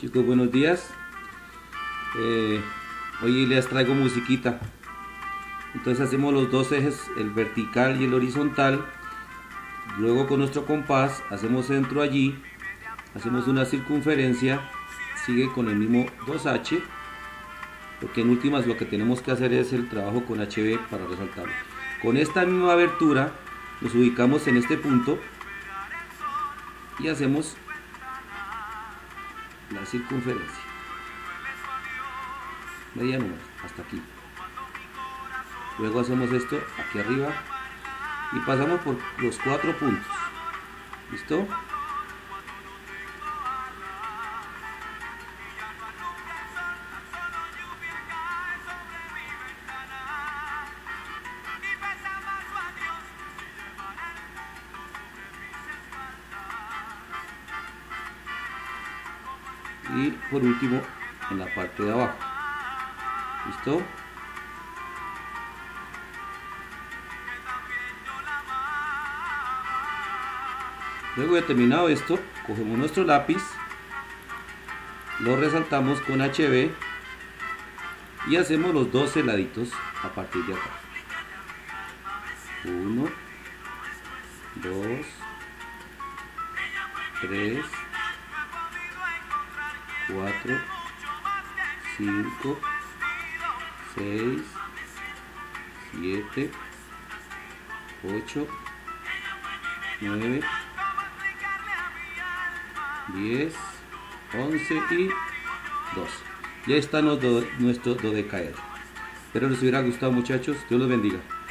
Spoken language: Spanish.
Chicos, buenos días. Hoy les traigo musiquita. Entonces hacemos los dos ejes, el vertical y el horizontal. Luego con nuestro compás hacemos centro allí, hacemos una circunferencia, sigue con el mismo 2H, porque en últimas lo que tenemos que hacer es el trabajo con HB para resaltarlo. Con esta misma abertura nos ubicamos en este punto y hacemos la circunferencia, media número, hasta aquí. Luego hacemos esto aquí arriba y pasamos por los 4 puntos. ¿Listo? Y por último en la parte de abajo. ¿Listo? Luego de terminado esto, cogemos nuestro lápiz, lo resaltamos con HB y hacemos los 12 laditos a partir de acá. 1, 2, 3, 4, 5, 6, 7, 8, 9, 10, 11 y 12. Ya está nuestro dodecaedro. Espero les hubiera gustado, muchachos. Dios los bendiga.